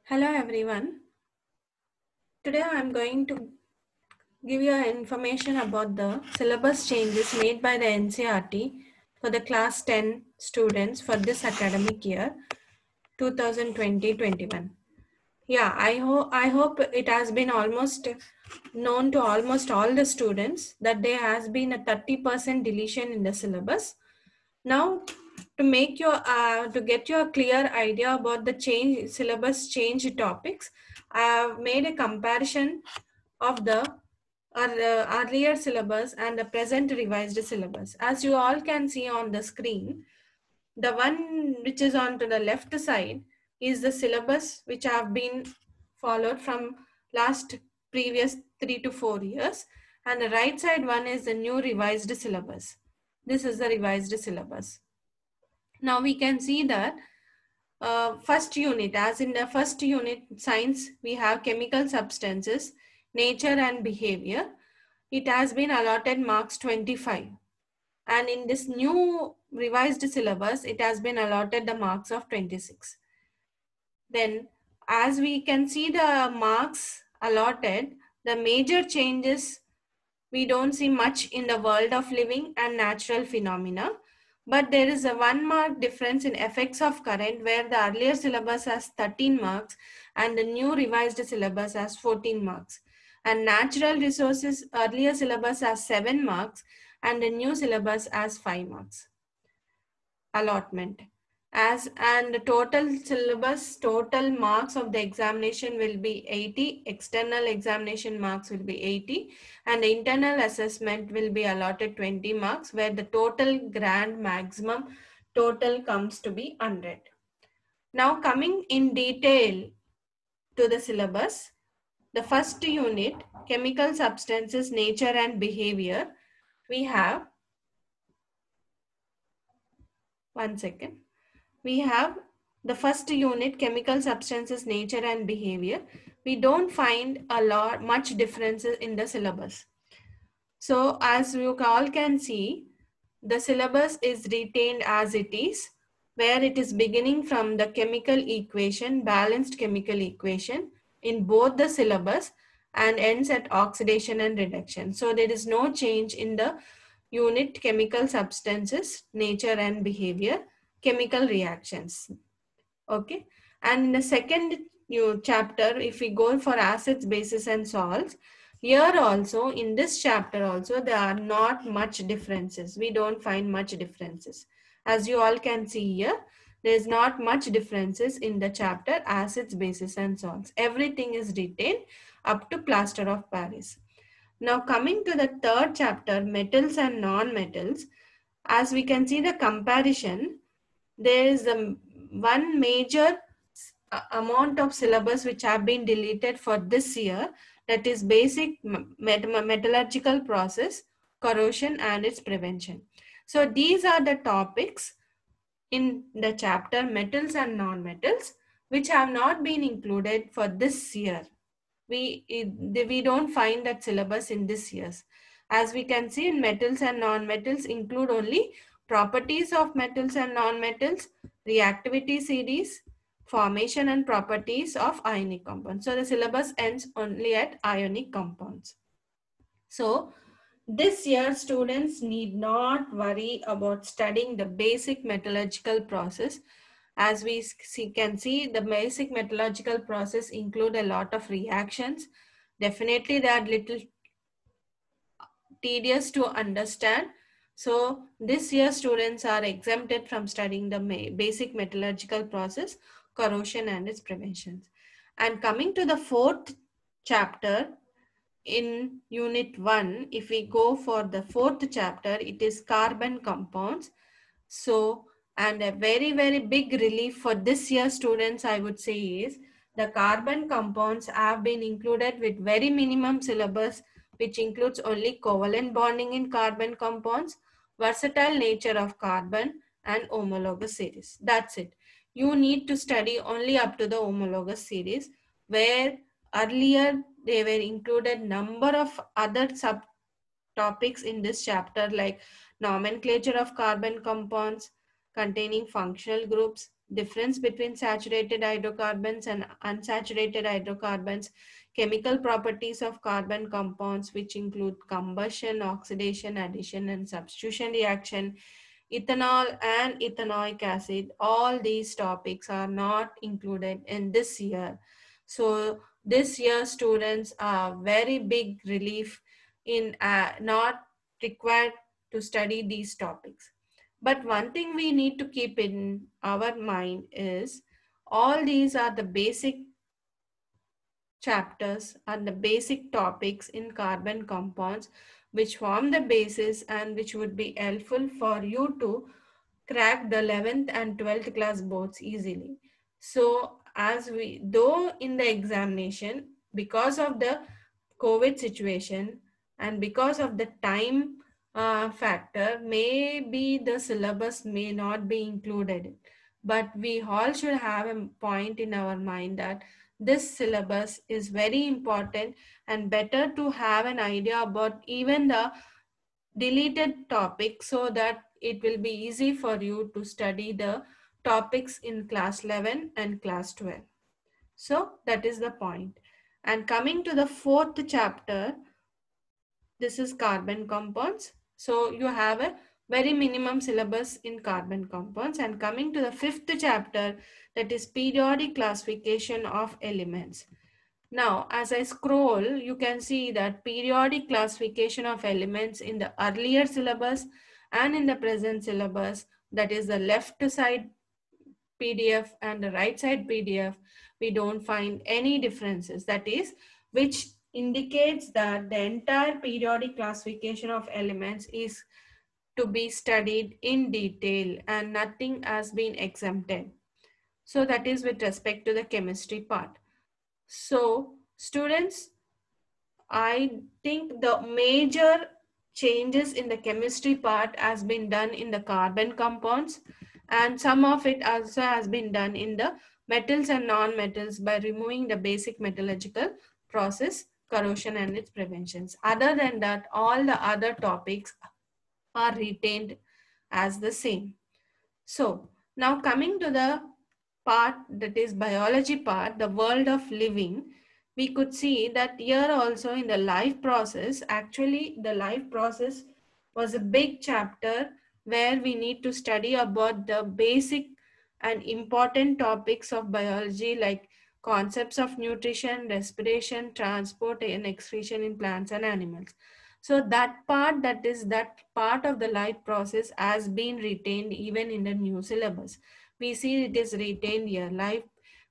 Hello everyone. Today I am going to give you information about the syllabus changes made by the NCERT for the class 10 students for this academic year 2020-21. Yeah, I hope it has been almost known to almost all the students that there has been a 30% deletion in the syllabus. Now, to get you a clear idea about the change syllabus change topics, I have made a comparison of the earlier syllabus and the present revised syllabus. As you all can see on the screen, the one which is on to the left side is the syllabus which have been followed from last previous 3 to 4 years, and the right side one is the new revised syllabus. This is the revised syllabus. Now we can see that first unit, as in the first unit science, we have chemical substances, nature and behavior. It has been allotted marks 25. And in this new revised syllabus, it has been allotted the marks of 26. Then as we can see the marks allotted, the major changes, we don't see much in the world of living and natural phenomena. But there is a 1 mark difference in effects of current, where the earlier syllabus has 13 marks and the new revised syllabus has 14 marks. And natural resources, earlier syllabus has 7 marks and the new syllabus has 5 marks allotment. And the total syllabus, total marks of the examination will be 80, external examination marks will be 80, and the internal assessment will be allotted 20 marks, where the total grand maximum total comes to be 100. Now coming in detail to the syllabus, the first unit, chemical substances, nature and behavior, we have, we have the first unit, chemical substances, nature and behavior. We don't find much differences in the syllabus. So as you all can see, the syllabus is retained as it is, where it is beginning from the chemical equation, balanced chemical equation in both the syllabus, and ends at oxidation and reduction. So there is no change in the unit chemical substances, nature and behavior, chemical reactions. Okay. And in the second chapter, if we go for acids, bases and salts, here also in this chapter also there are not much differences. We don't find much differences. As you all can see here, there is not much differences in the chapter acids, bases and salts. Everything is retained up to plaster of Paris. Now coming to the third chapter, metals and non-metals, as we can see the comparison, there is one major amount of syllabus which have been deleted for this year, that is basic metallurgical process, corrosion and its prevention. So these are the topics in the chapter metals and non-metals which have not been included for this year. We don't find that syllabus in this year's. As we can see, in metals and non-metals include only properties of metals and non-metals, reactivity series, formation and properties of ionic compounds. So the syllabus ends only at ionic compounds. So this year students need not worry about studying the basic metallurgical process. As we can see, the basic metallurgical process include a lot of reactions. Definitely they are little tedious to understand. So this year students are exempted from studying the basic metallurgical process, corrosion and its preventions. And coming to the fourth chapter in unit 1, if we go for the fourth chapter, it is carbon compounds. So, and a very, very big relief for this year students, I would say, is the carbon compounds have been included with very minimum syllabus, which includes only covalent bonding in carbon compounds, versatile nature of carbon and homologous series. That's it. You need to study only up to the homologous series, where earlier they were included number of other subtopics in this chapter, like nomenclature of carbon compounds containing functional groups, difference between saturated hydrocarbons and unsaturated hydrocarbons, chemical properties of carbon compounds, which include combustion, oxidation, addition, and substitution reaction, ethanol and ethanoic acid. All these topics are not included in this year. So this year students are very big relief in not required to study these topics. But one thing we need to keep in our mind is all these are the basic chapters and the basic topics in carbon compounds which form the basis and which would be helpful for you to crack the 11th and 12th class boards easily. So as we, though in the examination, because of the COVID situation and because of the time factor, maybe the syllabus may not be included. But we all should have a point in our mind that this syllabus is very important and better to have an idea about even the deleted topic so that it will be easy for you to study the topics in class 11 and class 12. So that is the point. And coming to the fourth chapter, this is carbon compounds. So you have a very minimum syllabus in carbon compounds. And coming to the fifth chapter, that is periodic classification of elements. Now, as I scroll, you can see that periodic classification of elements in the earlier syllabus and in the present syllabus, that is the left side PDF and the right side PDF, we don't find any differences. That is, which indicates that the entire periodic classification of elements is to be studied in detail and nothing has been exempted. So that is with respect to the chemistry part. So students, I think the major changes in the chemistry part has been done in the carbon compounds, and some of it also has been done in the metals and non-metals by removing the basic metallurgical process, corrosion and its preventions. Other than that, all the other topics are retained as the same. So now coming to the part that is biology part, the world of living, we could see that here also in the life process, actually the life process was a big chapter where we need to study about the basic and important topics of biology like concepts of nutrition, respiration, transport and excretion in plants and animals. So that part of the life process has been retained even in the new syllabus. We see it is retained here. Life,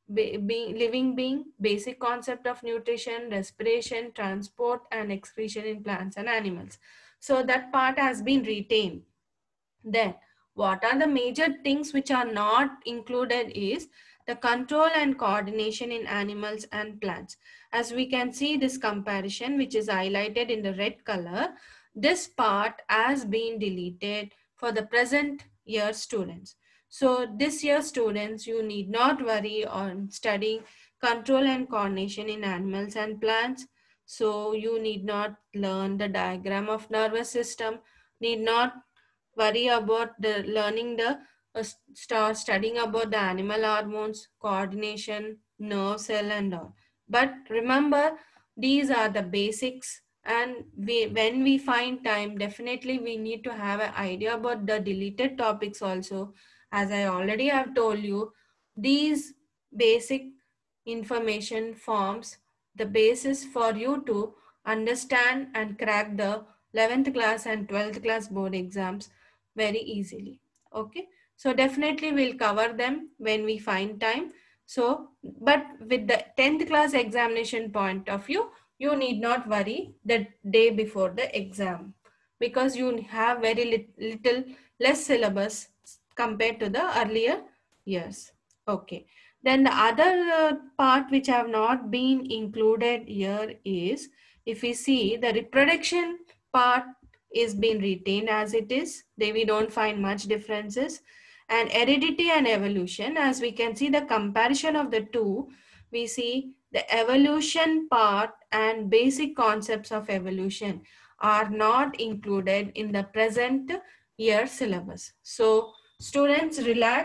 living being, basic concept of nutrition, respiration, transport, and excretion in plants and animals. So that part has been retained. Then, what are the major things which are not included is the control and coordination in animals and plants. As we can see this comparison, which is highlighted in the red color, this part has been deleted for the present year students. So this year students, you need not worry on studying control and coordination in animals and plants. So you need not learn the diagram of nervous system, need not worry about the learning the start studying about the animal hormones, coordination, nerve cell and all. But remember, these are the basics, and when we find time, definitely we need to have an idea about the deleted topics also. As I already have told you, these basic information forms the basis for you to understand and crack the 11th class and 12th class board exams very easily. Okay, so definitely we'll cover them when we find time. So, but with the 10th class examination point of view, you need not worry the day before the exam because you have very little less syllabus compared to the earlier years. Okay. Then the other part which have not been included here is, if we see the reproduction part is being retained as it is. We don't find much differences. And heredity and evolution, as we can see the comparison of the two, we see the evolution part and basic concepts of evolution are not included in the present year syllabus. So students relax,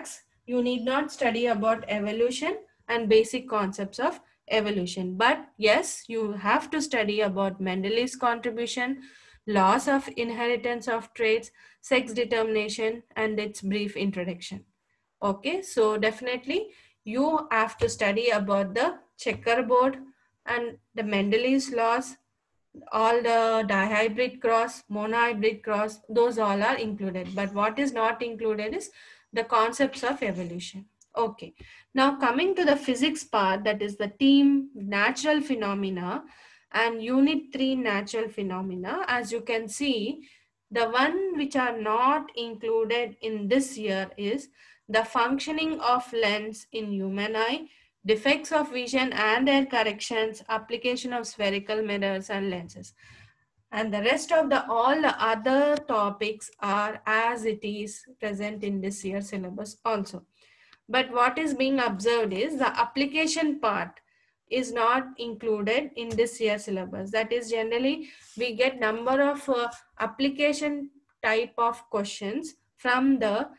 You need not study about evolution and basic concepts of evolution. But yes, you have to study about Mendeleev's contribution, laws of inheritance of traits, sex determination, and its brief introduction. Okay, so definitely you have to study about the checkerboard and the Mendeleev's laws, all the dihybrid cross, monohybrid cross, those all are included. But what is not included is the concepts of evolution. Okay, now coming to the physics part, that is the team natural phenomena and unit 3 natural phenomena. As you can see, the one which are not included in this year is the functioning of lens in human eye, defects of vision and their corrections, application of spherical mirrors and lenses. And the rest of the all the other topics are as it is present in this year's syllabus also. But what is being observed is the application part is not included in this year's syllabus. That is, generally we get number of application type of questions from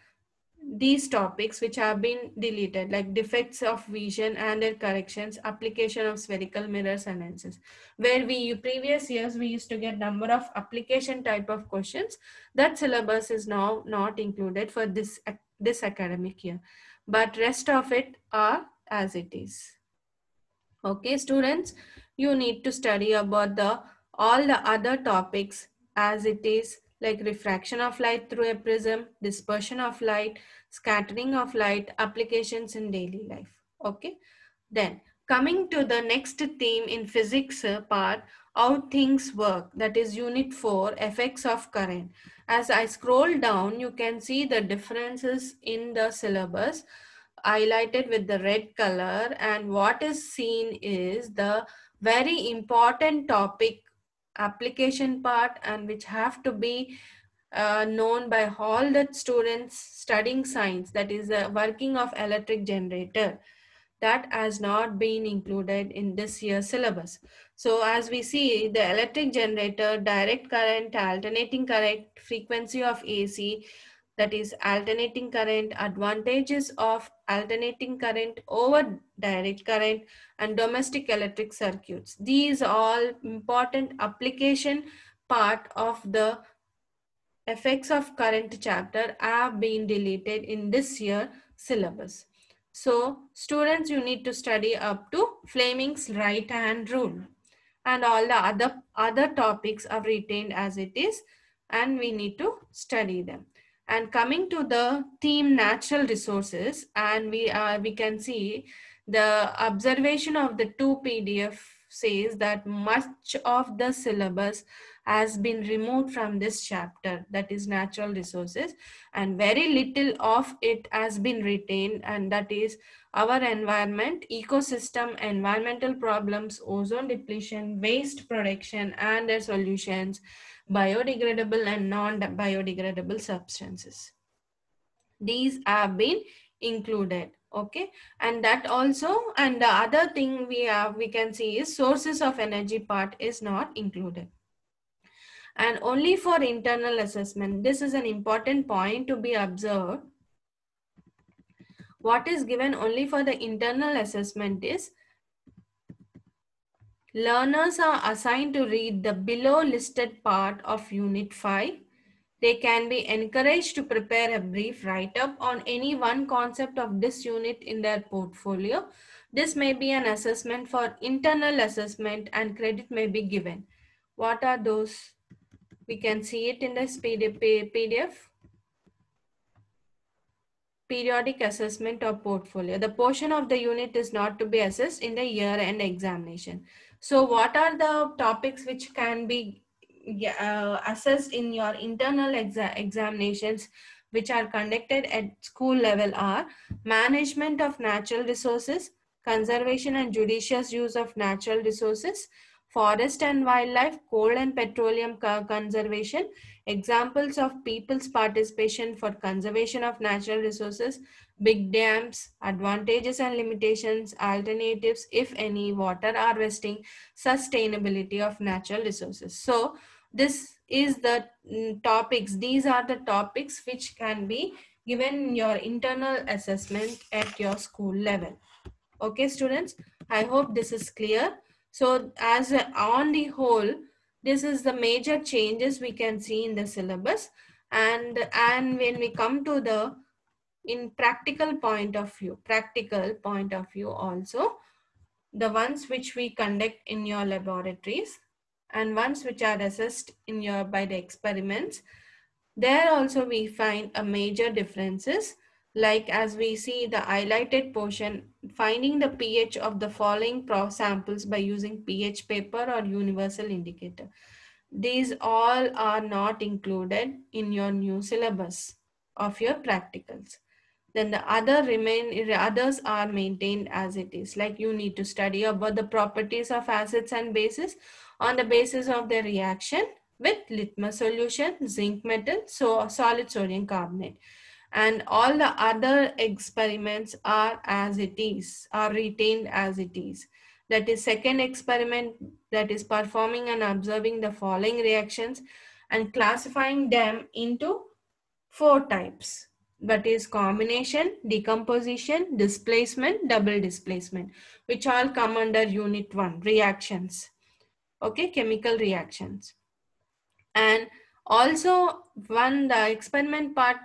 these topics which have been deleted, like defects of vision and their corrections, application of spherical mirrors and lenses, where we previous years we used to get number of application type of questions. That syllabus is now not included for this academic year, but rest of it are as it is. Okay, students, you need to study about the all the other topics as it is, like refraction of light through a prism, dispersion of light, scattering of light, applications in daily life. Okay, then coming to the next theme in physics part, how things work, that is unit 4, effects of current. As I scroll down, you can see the differences in the syllabus highlighted with the red color, and what is seen is the very important topic application part, and which have to be known by all the students studying science, that is the working of electric generator. That has not been included in this year's syllabus. So as we see, the electric generator, direct current, alternating current, frequency of AC, that is alternating current, advantages of alternating current over direct current, and domestic electric circuits. These all important application part of the effects of current chapter have been deleted in this year syllabus. So students, you need to study up to Fleming's right hand rule, and all the other topics are retained as it is, and we need to study them. And coming to the theme natural resources, and we can see the observation of the two PDF says that much of the syllabus has been removed from this chapter, that is natural resources, and very little of it has been retained, and that is our environment, ecosystem, environmental problems, ozone depletion, waste production and their solutions, biodegradable and non-biodegradable substances. These have been included. Okay, and that also, and the other thing we can see is sources of energy part is not included, and only for internal assessment. This is an important point to be observed. What is given only for the internal assessment is learners are assigned to read the below listed part of Unit 5. They can be encouraged to prepare a brief write-up on any one concept of this unit in their portfolio. This may be an assessment for internal assessment, and credit may be given. What are those? We can see it in this PDF. Periodic assessment of portfolio. The portion of the unit is not to be assessed in the year-end examination. So what are the topics which can be assessed in your internal examinations which are conducted at school level are management of natural resources, conservation and judicious use of natural resources, forest and wildlife, coal and petroleum conservation, examples of people's participation for conservation of natural resources, big dams, advantages and limitations, alternatives, if any, water harvesting, sustainability of natural resources. So this is the topics. These are the topics which can be given your internal assessment at your school level. Okay, students, I hope this is clear. So on the whole, this is the major changes we can see in the syllabus. And when we come to the in practical point of view also, the ones which we conduct in your laboratories and ones which are assessed in your by the experiments, there also we find a major differences, like as we see the highlighted portion, finding the pH of the following samples by using pH paper or universal indicator. These all are not included in your new syllabus of your practicals. Then the others are maintained as it is, like you need to study about the properties of acids and bases on the basis of their reaction with litmus solution, zinc metal, so solid sodium carbonate. And all the other experiments are as it is, are retained as it is. That is second experiment, that is performing and observing the following reactions and classifying them into 4 types. That is combination, decomposition, displacement, double displacement, which all come under unit 1, reactions. Okay, chemical reactions. And also one the experiment part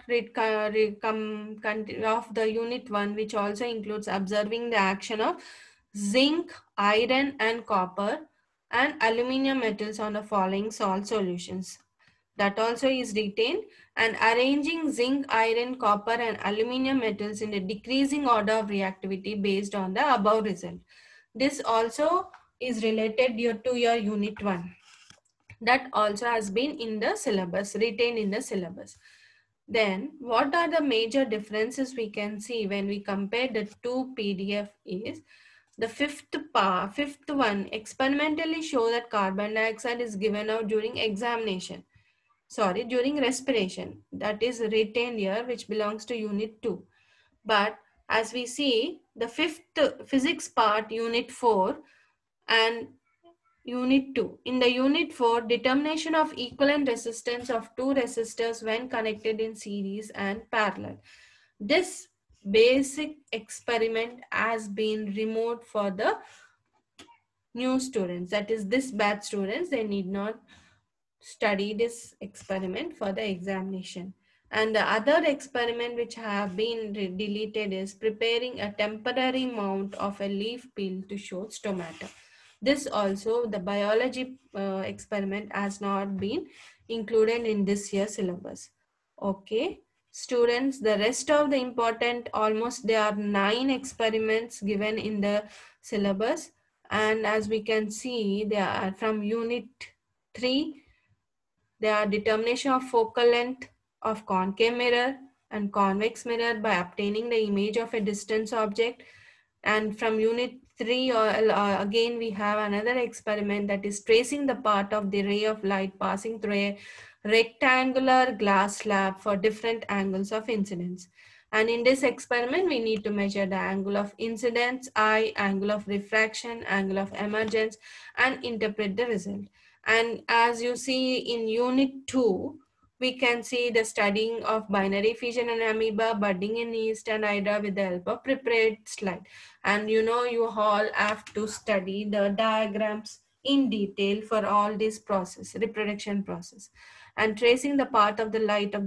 of the unit 1, which also includes observing the action of zinc, iron and copper and aluminum metals on the following salt solutions. That also is retained, and arranging zinc, iron, copper and aluminum metals in a decreasing order of reactivity based on the above result. This also is related to your unit 1. That also has been in the syllabus, retained in the syllabus. Then what are the major differences we can see when we compare the two PDF is the fifth one, experimentally show that carbon dioxide is given out during during respiration. That is retained here, which belongs to unit 2. But as we see, the fifth physics part, unit 4 and unit 2. In the unit 4, determination of equivalent resistance of two resistors when connected in series and parallel. This basic experiment has been removed for the new students. That is, this batch students, they need not study this experiment for the examination. And the other experiment which have been deleted is preparing a temporary mount of a leaf peel to show stomata. This also, the biology experiment has not been included in this year's syllabus. Okay, students, the rest of the important, almost there are 9 experiments given in the syllabus. And as we can see, they are from unit 3. They are determination of focal length of concave mirror and convex mirror by obtaining the image of a distant object. And from unit 3, again we have another experiment, that is tracing the path of the ray of light passing through a rectangular glass slab for different angles of incidence. And in this experiment, we need to measure the angle of incidence, angle of refraction, angle of emergence, and interpret the result. And as you see in unit 2, we can see the studying of binary fission and amoeba, budding in yeast and hydra with the help of prepared slide. And you all have to study the diagrams in detail for all this process, reproduction process. And tracing the path of the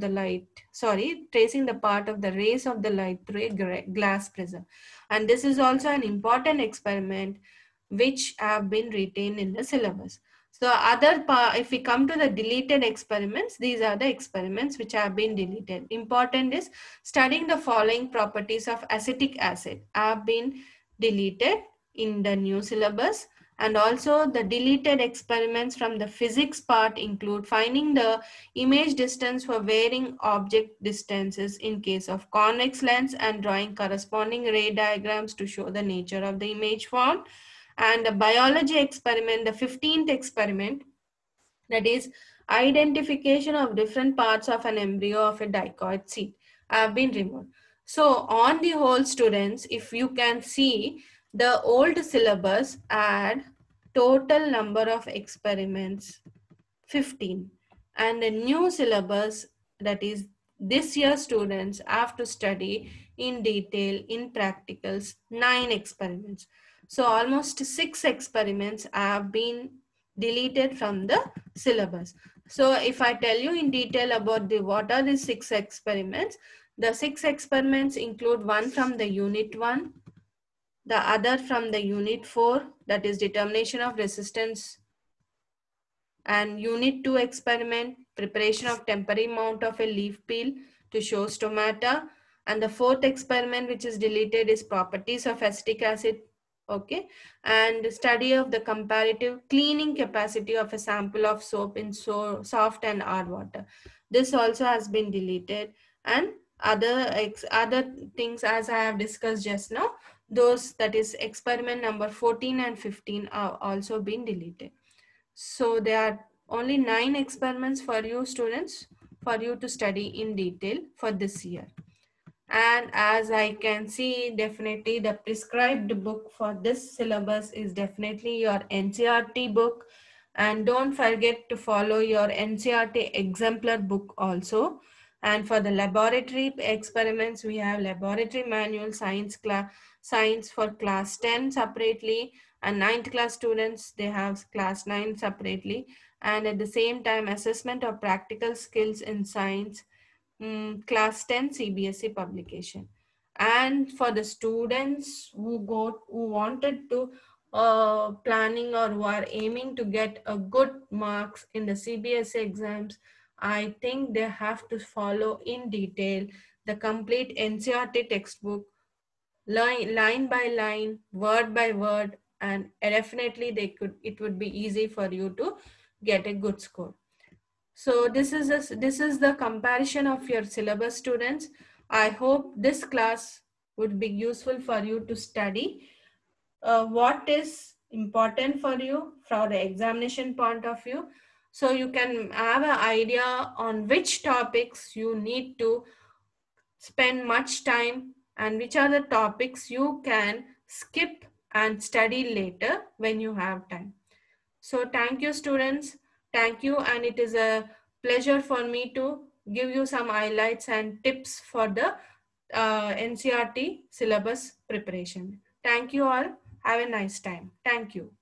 tracing the path of the rays of the light through a glass prism. And this is also an important experiment which have been retained in the syllabus. So other part, if we come to the deleted experiments, these are the experiments which have been deleted. Important is studying the following properties of acetic acid have been deleted in the new syllabus. And also the deleted experiments from the physics part include finding the image distance for varying object distances in case of convex lens and drawing corresponding ray diagrams to show the nature of the image formed. And the biology experiment, the 15th experiment, that is identification of different parts of an embryo of a dicot seed, have been removed. So on the whole, students, if you can see, the old syllabus had total number of experiments 15, and the new syllabus, that is this year students have to study in detail in practicals 9 experiments. So almost 6 experiments have been deleted from the syllabus. So if I tell you in detail about the what are the 6 experiments, the 6 experiments include one from the unit 1, the other from the unit 4, that is determination of resistance, and unit 2 experiment, preparation of temporary mount of a leaf peel to show stomata, and the fourth experiment which is deleted is properties of acetic acid. Okay, and study of the comparative cleaning capacity of a sample of soap in soft and hard water. This also has been deleted, and other things as I have discussed just now, those, that is experiment number 14 and 15, are also been deleted. So there are only 9 experiments for you students for you to study in detail for this year. And as I can see, definitely the prescribed book for this syllabus is definitely your NCERT book. And don't forget to follow your NCERT exemplar book also. And for the laboratory experiments, we have laboratory manual, science for class 10 separately, and ninth class students, they have class 9 separately. And at the same time, assessment of practical skills in science, class 10 CBSE publication. And for the students who wanted to planning or who are aiming to get a good marks in the CBSE exams, I think they have to follow in detail the complete NCERT textbook, line by line, word by word, and definitely it would be easy for you to get a good score. So this is the comparison of your syllabus, students. I hope this class would be useful for you to study what is important for you from the examination point of view. So you can have an idea on which topics you need to spend much time and which are the topics you can skip and study later when you have time. So thank you, students. Thank you. And it is a pleasure for me to give you some highlights and tips for the NCERT syllabus preparation. Thank you all. Have a nice time. Thank you.